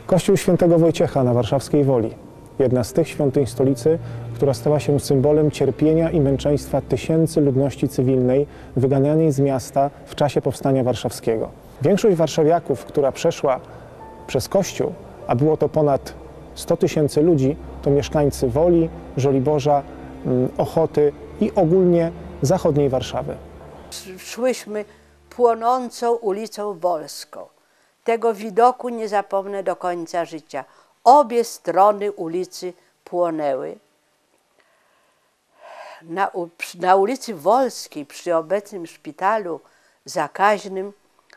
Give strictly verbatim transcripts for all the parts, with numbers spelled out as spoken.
Kościół Świętego Wojciecha na warszawskiej Woli. Jedna z tych świątyń stolicy, która stała się symbolem cierpienia i męczeństwa tysięcy ludności cywilnej wyganianej z miasta w czasie Powstania Warszawskiego. Większość warszawiaków, która przeszła przez Kościół, a było to ponad sto tysięcy ludzi, to mieszkańcy Woli, Żoliborza, Ochoty i ogólnie zachodniej Warszawy. Szłyśmy płonącą ulicą Wolską. Tego widoku nie zapomnę do końca życia. Obie strony ulicy płonęły. Na, na ulicy Wolskiej, przy obecnym szpitalu zakaźnym,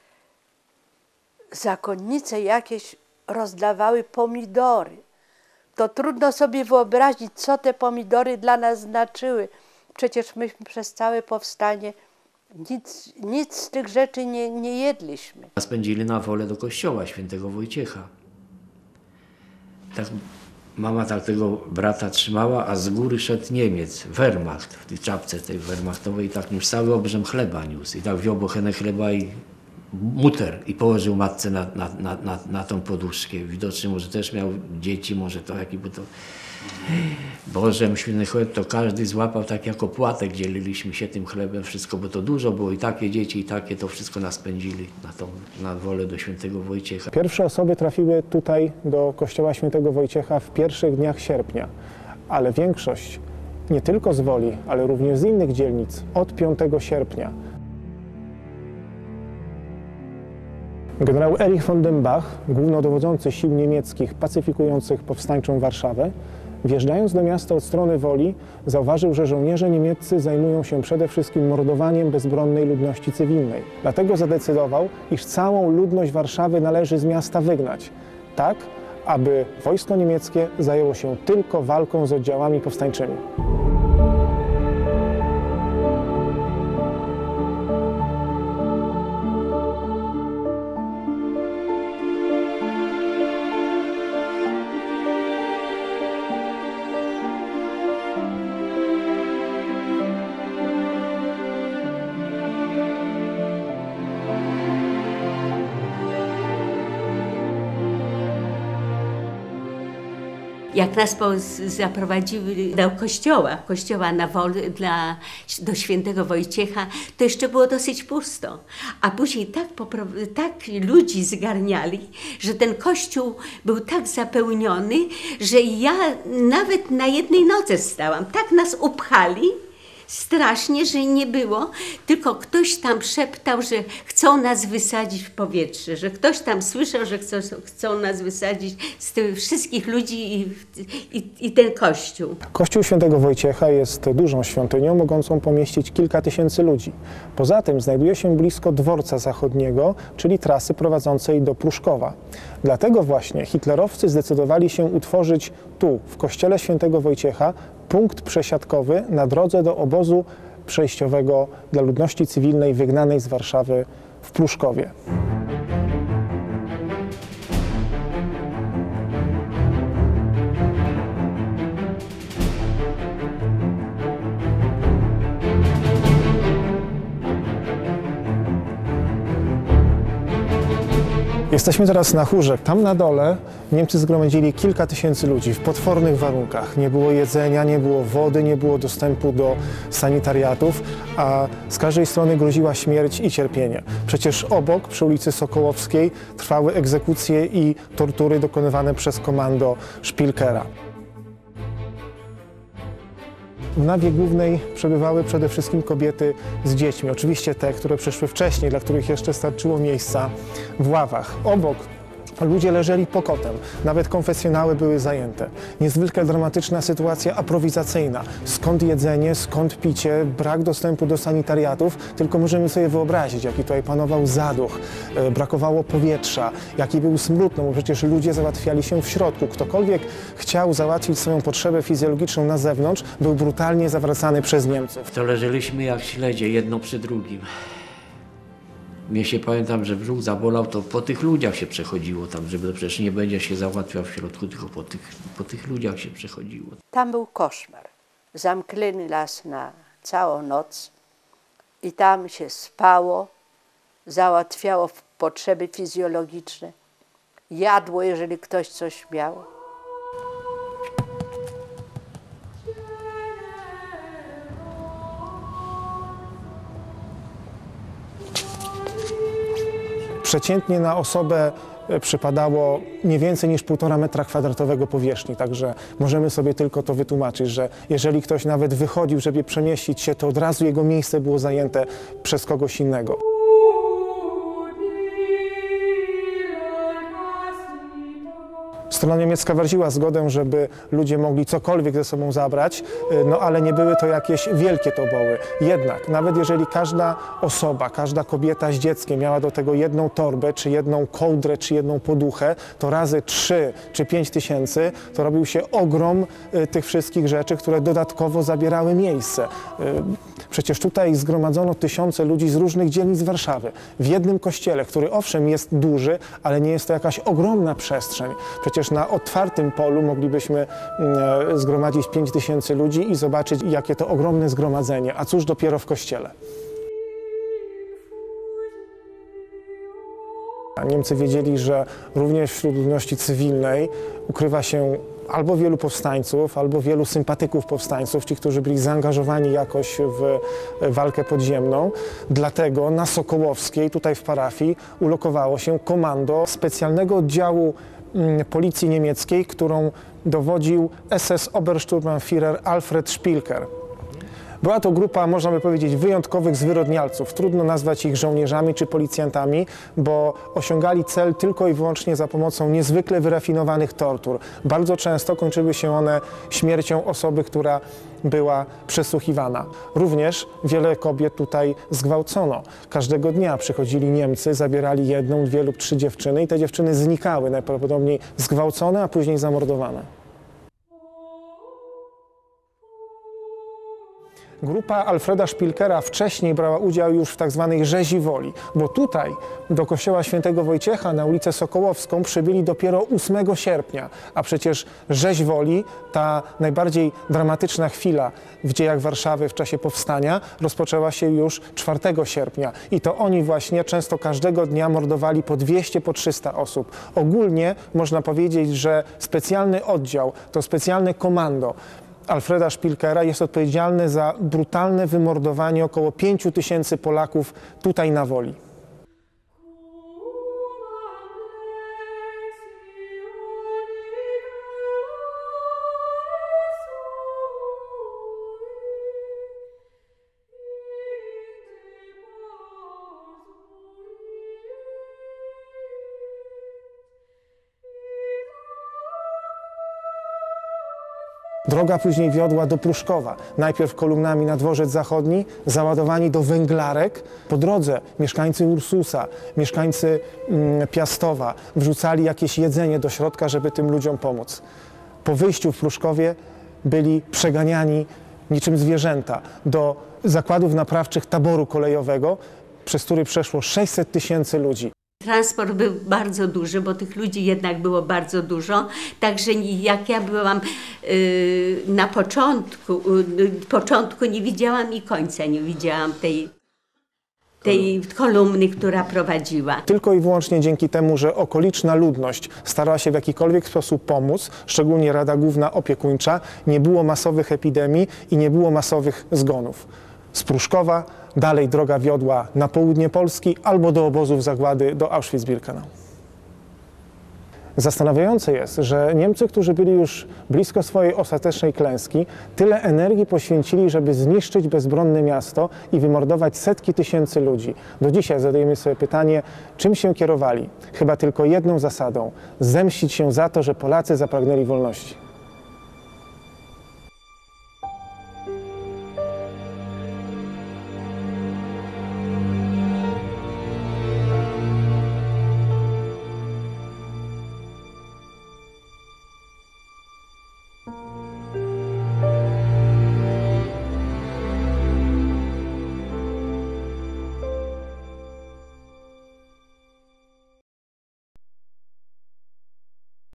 zakonnice jakieś rozdawały pomidory. To trudno sobie wyobrazić, co te pomidory dla nas znaczyły. Przecież myśmy przez całe powstanie nic, nic z tych rzeczy nie, nie jedliśmy. Spędzili na wolę do kościoła Świętego Wojciecha. Tak, mama tak tego brata trzymała, a z góry szedł Niemiec, Wehrmacht, w tej czapce tej wehrmachtowej i tak już cały obrzęd chleba niósł. I tak wziął bochenę chleba i muter i położył matce na, na, na, na, na tą poduszkę. Widocznie może też miał dzieci, może to jaki by to... Boże, święty chleb to każdy złapał tak jak opłatek, dzieliliśmy się tym chlebem, wszystko, bo to dużo było i takie dzieci, i takie, to wszystko nas spędzili na, tą, na wolę do Świętego Wojciecha. Pierwsze osoby trafiły tutaj do kościoła Świętego Wojciecha w pierwszych dniach sierpnia, ale większość nie tylko z Woli, ale również z innych dzielnic od piątego sierpnia. Generał Erich von dem Bach, głównodowodzący sił niemieckich pacyfikujących powstańczą Warszawę, wjeżdżając do miasta od strony Woli, zauważył, że żołnierze niemieccy zajmują się przede wszystkim mordowaniem bezbronnej ludności cywilnej. Dlatego zadecydował, iż całą ludność Warszawy należy z miasta wygnać, tak aby wojsko niemieckie zajęło się tylko walką z oddziałami powstańczymi. Jak nas zaprowadziły do kościoła, kościoła na Woli dla, do Świętego Wojciecha, to jeszcze było dosyć pusto. A później tak, tak ludzi zgarniali, że ten kościół był tak zapełniony, że ja nawet na jednej nodze stałam. Tak nas upchali strasznie, że nie było, tylko ktoś tam szeptał, że chcą nas wysadzić w powietrze, że ktoś tam słyszał, że chcą, chcą nas wysadzić z tych wszystkich ludzi i, i, i ten kościół. Kościół Świętego Wojciecha jest dużą świątynią, mogącą pomieścić kilka tysięcy ludzi. Poza tym znajduje się blisko dworca zachodniego, czyli trasy prowadzącej do Pruszkowa. Dlatego właśnie hitlerowcy zdecydowali się utworzyć tu, w kościele Świętego Wojciecha, punkt przesiadkowy na drodze do obozu przejściowego dla ludności cywilnej wygnanej z Warszawy w Pruszkowie. Jesteśmy teraz na chórze. Tam na dole Niemcy zgromadzili kilka tysięcy ludzi w potwornych warunkach. Nie było jedzenia, nie było wody, nie było dostępu do sanitariatów, a z każdej strony groziła śmierć i cierpienie. Przecież obok, przy ulicy Sokołowskiej, trwały egzekucje i tortury dokonywane przez komando Szpilkera. W nawie głównej przebywały przede wszystkim kobiety z dziećmi. Oczywiście te, które przyszły wcześniej, dla których jeszcze starczyło miejsca w ławach. Obok ludzie leżeli pokotem, nawet konfesjonały były zajęte. Niezwykle dramatyczna sytuacja aprowizacyjna. Skąd jedzenie, skąd picie, brak dostępu do sanitariatów, tylko możemy sobie wyobrazić, jaki tutaj panował zaduch, brakowało powietrza, jaki był smród, no bo przecież ludzie załatwiali się w środku. Ktokolwiek chciał załatwić swoją potrzebę fizjologiczną na zewnątrz, był brutalnie zawracany przez Niemców. To leżeliśmy jak śledzie, jedno przy drugim. Mnie się, pamiętam, że brzuch zabolał, to po tych ludziach się przechodziło tam, żeby to przecież nie będzie się załatwiał w środku, tylko po tych, po tych ludziach się przechodziło. Tam był koszmar. Zamknięty las na całą noc i tam się spało, załatwiało potrzeby fizjologiczne jadło, jeżeli ktoś coś miał. Przeciętnie na osobę przypadało nie więcej niż półtora metra kwadratowego powierzchni, także możemy sobie tylko to wytłumaczyć, że jeżeli ktoś nawet wychodził, żeby przemieścić się, to od razu jego miejsce było zajęte przez kogoś innego. Strona niemiecka wyraziła zgodę, żeby ludzie mogli cokolwiek ze sobą zabrać, no ale nie były to jakieś wielkie toboły. Jednak, nawet jeżeli każda osoba, każda kobieta z dzieckiem miała do tego jedną torbę, czy jedną kołdrę, czy jedną poduchę, to razy trzy czy pięć tysięcy, to robił się ogrom tych wszystkich rzeczy, które dodatkowo zabierały miejsce. Przecież tutaj zgromadzono tysiące ludzi z różnych dzielnic Warszawy. W jednym kościele, który owszem jest duży, ale nie jest to jakaś ogromna przestrzeń. Przecież na otwartym polu moglibyśmy zgromadzić pięć tysięcy ludzi i zobaczyć, jakie to ogromne zgromadzenie, a cóż dopiero w kościele. Niemcy wiedzieli, że również wśród ludności cywilnej ukrywa się albo wielu powstańców, albo wielu sympatyków powstańców, ci, którzy byli zaangażowani jakoś w walkę podziemną. Dlatego na Sokołowskiej, tutaj w parafii, ulokowało się komando specjalnego oddziału policji niemieckiej, którą dowodził S S Obersturmbannführer Alfred Spilker. Była to grupa, można by powiedzieć, wyjątkowych zwyrodnialców. Trudno nazwać ich żołnierzami czy policjantami, bo osiągali cel tylko i wyłącznie za pomocą niezwykle wyrafinowanych tortur. Bardzo często kończyły się one śmiercią osoby, która była przesłuchiwana. Również wiele kobiet tutaj zgwałcono. Każdego dnia przychodzili Niemcy, zabierali jedną, dwie lub trzy dziewczyny i te dziewczyny znikały, najprawdopodobniej zgwałcone, a później zamordowane. Grupa Alfreda Spilkera wcześniej brała udział już w tak zwanej rzezi woli, bo tutaj do kościoła świętego Wojciecha na ulicę Sokołowską przybyli dopiero ósmego sierpnia, a przecież rzeź woli, ta najbardziej dramatyczna chwila w dziejach Warszawy w czasie powstania, rozpoczęła się już czwartego sierpnia i to oni właśnie często każdego dnia mordowali po dwieście, po trzysta osób. Ogólnie można powiedzieć, że specjalny oddział, to specjalne komando Alfreda Spilkera jest odpowiedzialny za brutalne wymordowanie około pięciu tysięcy Polaków tutaj na Woli. Droga później wiodła do Pruszkowa. Najpierw kolumnami na Dworzec Zachodni, załadowani do węglarek. Po drodze mieszkańcy Ursusa, mieszkańcy mm, Piastowa wrzucali jakieś jedzenie do środka, żeby tym ludziom pomóc. Po wyjściu w Pruszkowie byli przeganiani niczym zwierzęta do zakładów naprawczych taboru kolejowego, przez który przeszło sześćset tysięcy ludzi. Transport był bardzo duży, bo tych ludzi jednak było bardzo dużo, także jak ja byłam yy, na początku, yy, początku nie widziałam i końca nie widziałam tej, tej kolumny, która prowadziła. Tylko i wyłącznie dzięki temu, że okoliczna ludność starała się w jakikolwiek sposób pomóc, szczególnie Rada Główna Opiekuńcza, nie było masowych epidemii i nie było masowych zgonów. Z Pruszkowa dalej droga wiodła na południe Polski albo do obozów zagłady do Auschwitz-Birkenau. Zastanawiające jest, że Niemcy, którzy byli już blisko swojej ostatecznej klęski, tyle energii poświęcili, żeby zniszczyć bezbronne miasto i wymordować setki tysięcy ludzi. Do dzisiaj zadajemy sobie pytanie, czym się kierowali? Chyba tylko jedną zasadą – zemścić się za to, że Polacy zapragnęli wolności.